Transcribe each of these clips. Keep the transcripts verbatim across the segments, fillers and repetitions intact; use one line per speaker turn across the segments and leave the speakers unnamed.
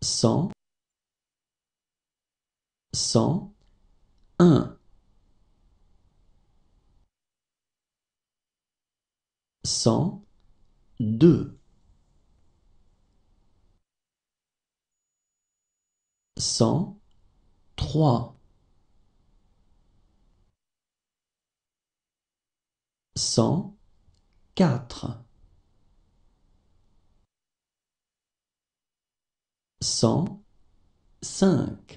cent, cent un, cent deux, cent trois, cent quatre, cent cinq,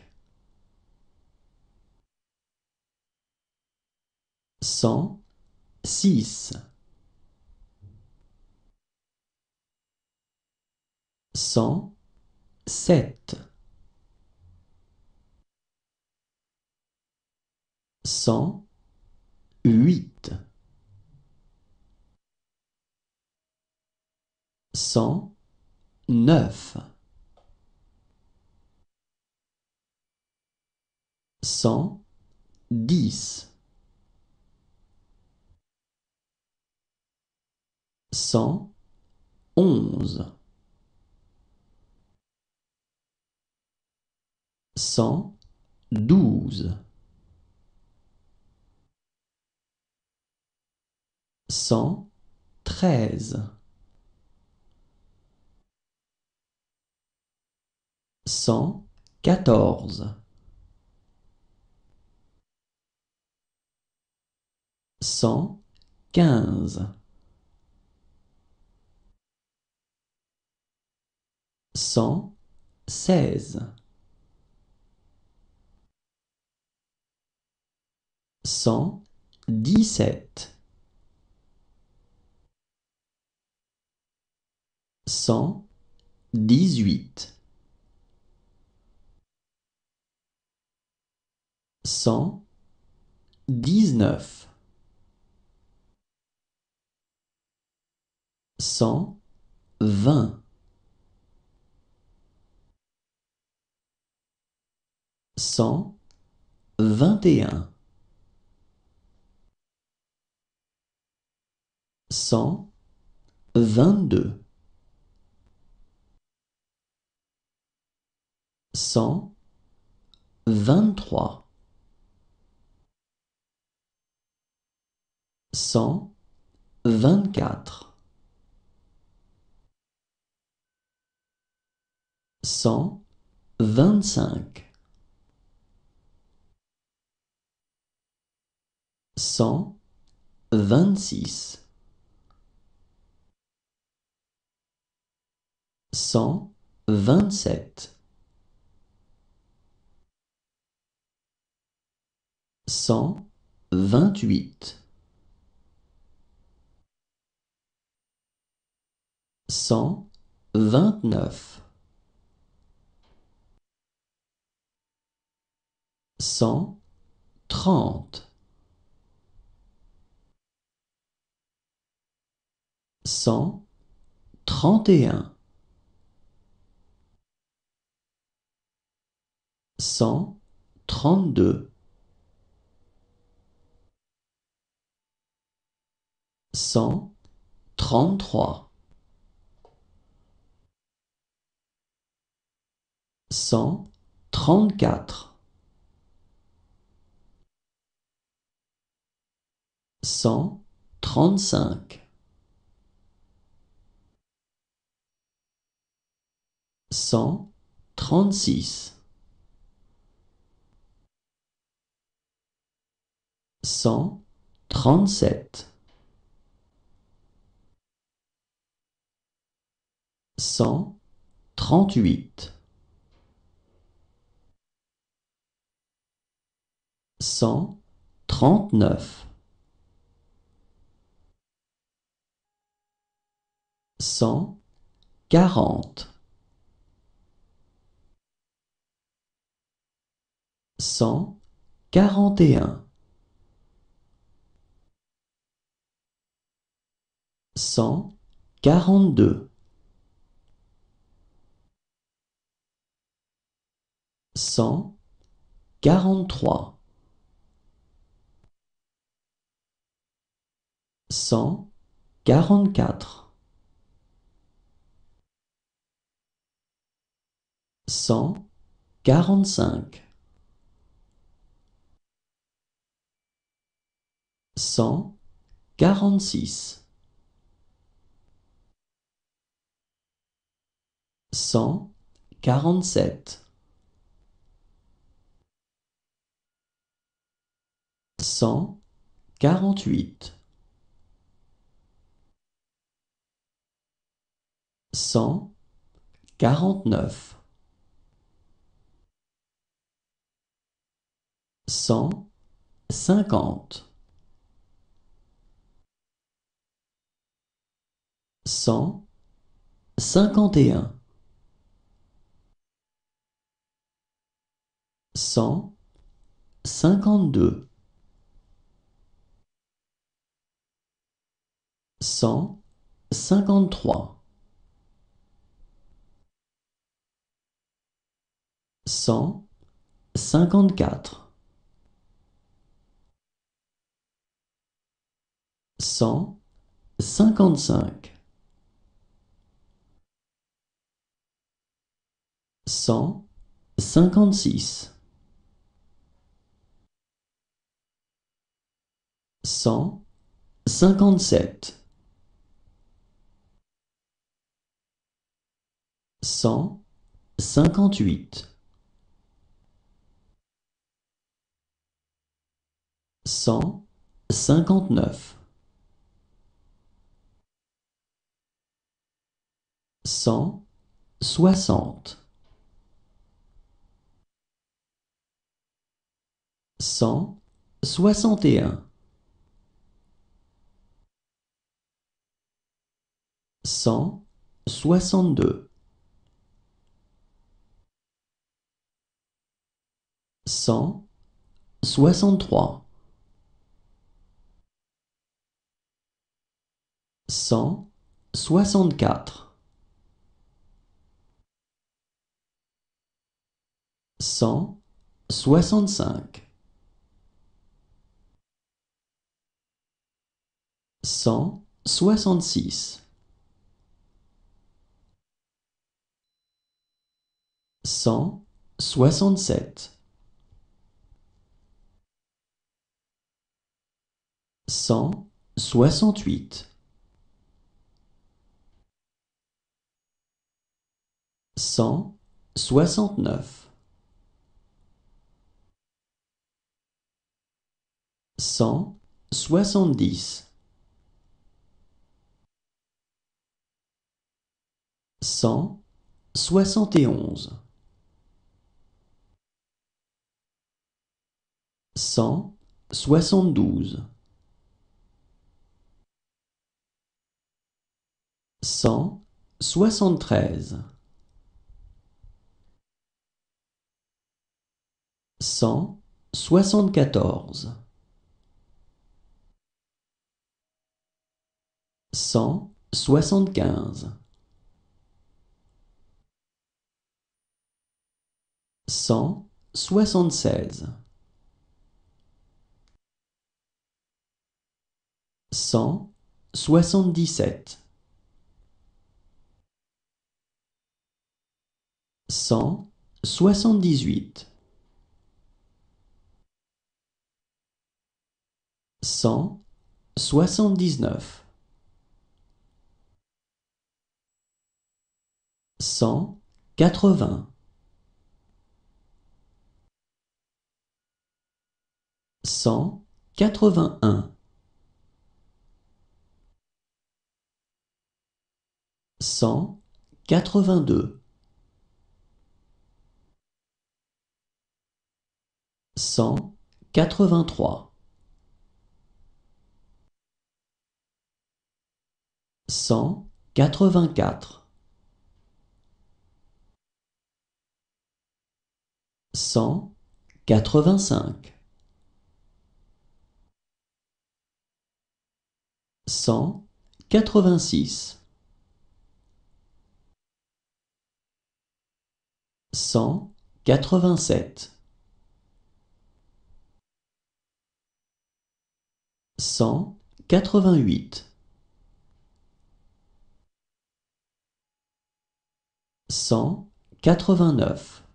cent six, cent sept, cent huit, cent neuf, cent dix, cent onze, cent douze, cent treize, cent quatorze, cent quinze, cent seize, cent dix-sept, cent dix-huit, cent dix-neuf, cent vingt, cent vingt et un, cent vingt-deux, cent vingt-trois, cent vingt-quatre, cent vingt-cinq, cent vingt-six, cent vingt-sept, cent vingt-huit, cent vingt-neuf, cent trente, cent trente et un, cent trente-deux, cent trente-trois, cent trente-quatre, cent trente-cinq, cent trente-six, cent trente-sept, cent trente-huit, cent trente-neuf, cent quarante, cent quarante et un, cent quarante-deux, cent quarante-trois, cent quarante-quatre, cent quarante-cinq, cent quarante-six, cent quarante-sept, cent quarante-huit, cent quarante-neuf, cent cinquante, cent cinquante et un, cent cinquante-deux, cent cinquante-trois, cent cinquante-quatre, cent cinquante-cinq, cent cinquante-six, cent cinquante-sept, cent cinquante-huit, cent cinquante-neuf, cent soixante, cent soixante et un, cent soixante-deux, cent soixante-trois, cent soixante-quatre, cent soixante-cinq, cent soixante-six, cent soixante-sept, cent soixante-huit, cent soixante-neuf, cent soixante-dix, cent soixante et onze, cent soixante-douze, cent soixante-treize, cent soixante-quatorze, cent soixante-quinze, cent soixante-seize, cent soixante-dix-sept, cent soixante-dix-huit, cent soixante-dix-neuf, cent quatre-vingts, cent quatre-vingt-un, cent quatre-vingt-deux, cent quatre-vingt-trois, cent quatre-vingt-quatre, cent quatre-vingt-cinq, cent quatre-vingt-six, cent quatre-vingt-sept, cent quatre-vingt-huit, cent quatre-vingt-neuf,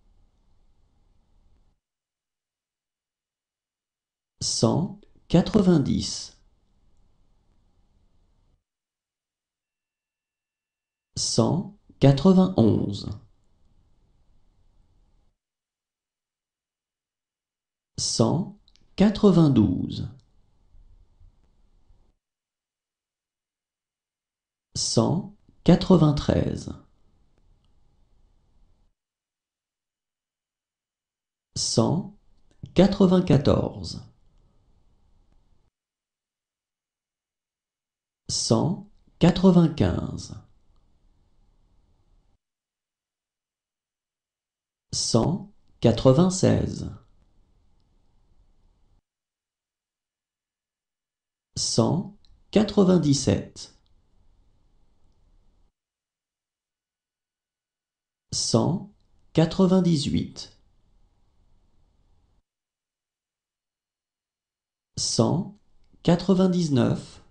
cent quatre-vingt-dix, cent quatre-vingt-onze, cent quatre-vingt-douze, cent quatre-vingt-treize, cent quatre-vingt-quatorze, cent quatre-vingt-quinze, cent quatre-vingt-seize, cent quatre-vingt-dix-sept, cent quatre-vingt-dix-huit, cent quatre-vingt-dix-neuf,